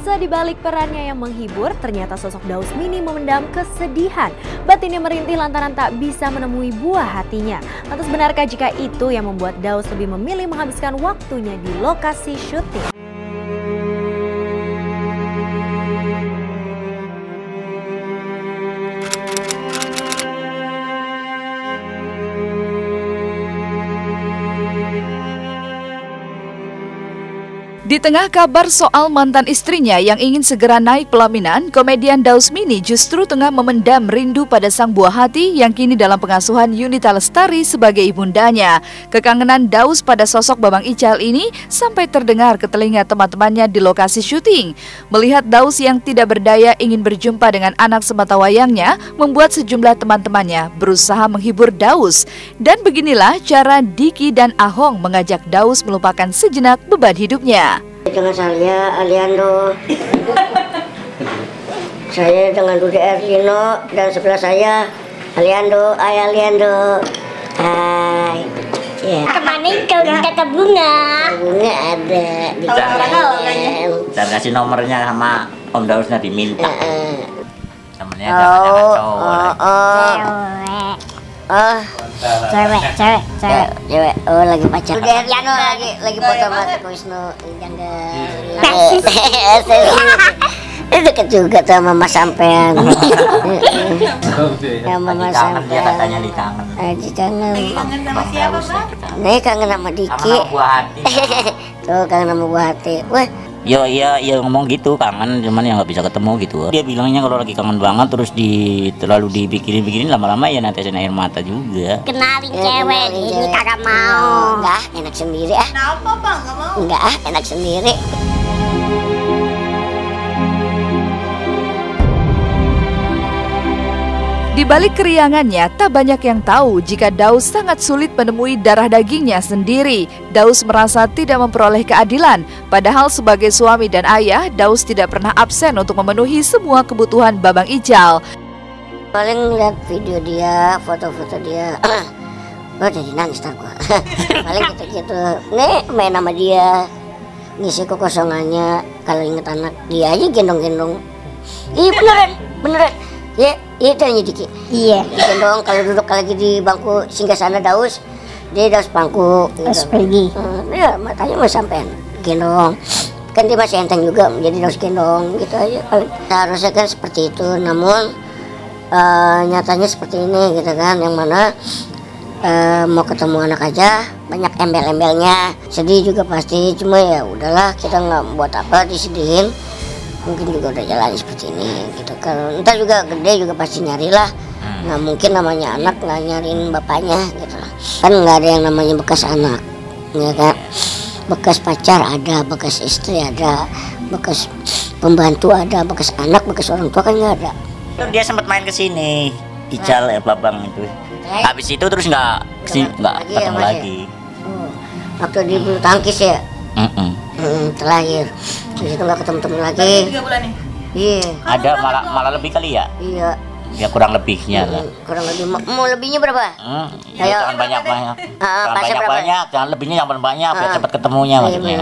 Pemirsa, di balik perannya yang menghibur, ternyata sosok Daus Mini memendam kesedihan. Batinnya merintih lantaran tak bisa menemui buah hatinya. Lantas benarkah jika itu yang membuat Daus lebih memilih menghabiskan waktunya di lokasi syuting? Di tengah kabar soal mantan istrinya yang ingin segera naik pelaminan, komedian Daus Mini justru tengah memendam rindu pada sang buah hati yang kini dalam pengasuhan Yunita Lestari sebagai ibundanya. Kekangenan Daus pada sosok Bambang Ical ini sampai terdengar ke telinga teman-temannya di lokasi syuting. Melihat Daus yang tidak berdaya ingin berjumpa dengan anak sematawayangnya, membuat sejumlah teman-temannya berusaha menghibur Daus. Dan beginilah cara Diki dan Ahong mengajak Daus melupakan sejenak beban hidupnya. Dengan saya Aliando, saya dengan Dude Erlino, dan sebelah saya Aliando, Aliando, hai. Ya. Kemana kau kata bunga? Bunga ada di Dan kasih nomornya sama Om Dausnya diminta. Temennya cewek. Oh, lagi pacar. Dude Erlino lagi foto sama Wisnu janda. Deket juga sama Mas Sampean. Sama Mas Sampean. Dia katanya dikangen. Dikangen. Kangen sama siapa, Pak? Nih kangen sama Diki. Sama buah hati. Tuh kangen sama buah hati. Wah. Iya ngomong gitu, kangen cuman ya nggak bisa ketemu gitu. Dia bilangnya kalau lagi kangen banget terus terlalu dipikirin lama-lama ya netesin air mata juga. Kenalin cewek, ini kagak mau. Enggak, enak sendiri ah. Kenapa Bang, nggak mau? Enggak, enak sendiri. Di balik keriangannya, tak banyak yang tahu jika Daus sangat sulit menemui darah dagingnya sendiri. Daus merasa tidak memperoleh keadilan, padahal sebagai suami dan ayah, Daus tidak pernah absen untuk memenuhi semua kebutuhan Bambang Ical. Paling lihat video dia, foto-foto dia. Oh, jadi nangis ntar gua. Paling gitu-gitu. Nih main sama dia, ngisi kekosongannya. Kalau inget anak dia aja gendong-gendong. Iya beneran. Ya, itu yang Diki. Iya. Gendong kalau duduk lagi di bangku singgasana Daus, dia Daus bangku. Terus pergi. Ya, matanya mau sampean gendong. Kan dia masih enteng juga, jadi Daus gendong gitu aja. Harusnya kan seperti itu, namun nyatanya seperti ini gitu kan, yang mana mau ketemu anak aja banyak embel-embelnya. Sedih juga pasti, cuma ya udahlah, kita nggak buat apa disedihin. Mungkin juga udah jalan seperti ini gitu. Kalau ntar juga gede juga pasti nyarilah. Nah mungkin namanya anak nggak nyariin bapaknya gitu. Kan nggak ada yang namanya bekas anak, ya kan? Bekas pacar ada, bekas istri ada, bekas pembantu ada, bekas anak, bekas orang tua kan nggak ada. Dia sempat main ke sini, Ical Bambang itu. Habis itu terus nggak ketemu lagi. Waktu di bulu tangkis ya. Terakhir. Di situ nggak ketemu lagi. 3 bulan nih? Iya. Ada malah lebih kali ya? Iya. Ya kurang lebihnya lah. Kurang lebih. Mau lebihnya berapa? Ya, jangan banyak-banyak. Jangan banyak, jangan lebihnya jangan banyak biar cepat ketemunya maksudnya.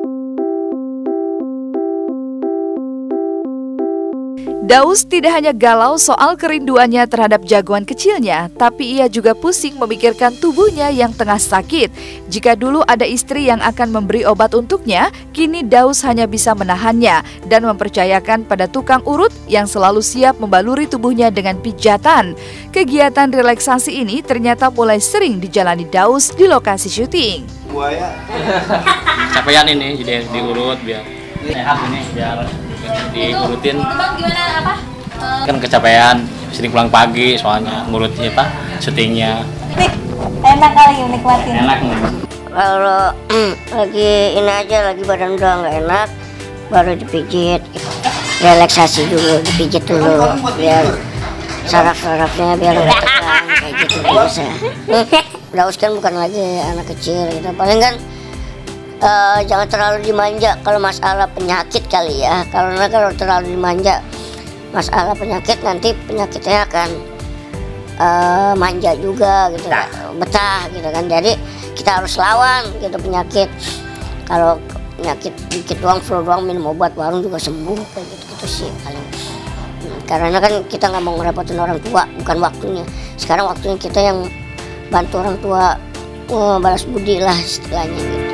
Daus tidak hanya galau soal kerinduannya terhadap jagoan kecilnya, tapi ia juga pusing memikirkan tubuhnya yang tengah sakit. Jika dulu ada istri yang akan memberi obat untuknya, kini Daus hanya bisa menahannya dan mempercayakan pada tukang urut yang selalu siap membaluri tubuhnya dengan pijatan. Kegiatan relaksasi ini ternyata mulai sering dijalani Daus di lokasi syuting. Buaya. Capean ini jadi diurut biar sehat ini biar diurutin. Bang gimana apa? Kan kecapean, sering pulang pagi soalnya ngurutnya apa syutingnya. Enak kali menikmatin. Enak nih. Kalau lagi ini aja lagi badan udah nggak enak, baru dipijit. Relaksasi dulu, dipijit dulu biar saraf-sarafnya biar nggak tegang kayak gitu bisa. Daus kan bukan lagi anak kecil gitu, paling kan jangan terlalu dimanja kalau masalah penyakit kali ya. Karena kalau terlalu dimanja masalah penyakit, nanti penyakitnya akan manja juga gitu, betah gitu kan. Jadi kita harus lawan gitu penyakit. Kalau penyakit dikit doang, flu doang, minum obat warung juga sembuh kayak gitu sih paling. Karena kan kita nggak mau ngerepotin orang tua, bukan waktunya. Sekarang waktunya kita yang bantu orang tua, balas budi lah istilahnya gitu.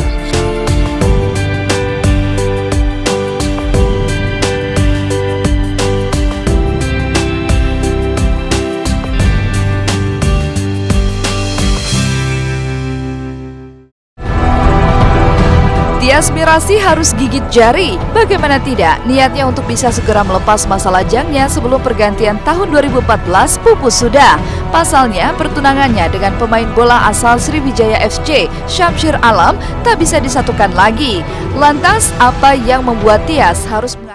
Tias Mirasih harus gigit jari. Bagaimana tidak, niatnya untuk bisa segera melepas masa lajangnya sebelum pergantian tahun 2014 pupus sudah. Pasalnya, pertunangannya dengan pemain bola asal Sriwijaya FC, Syamsir Alam, tak bisa disatukan lagi. Lantas, apa yang membuat Tias harus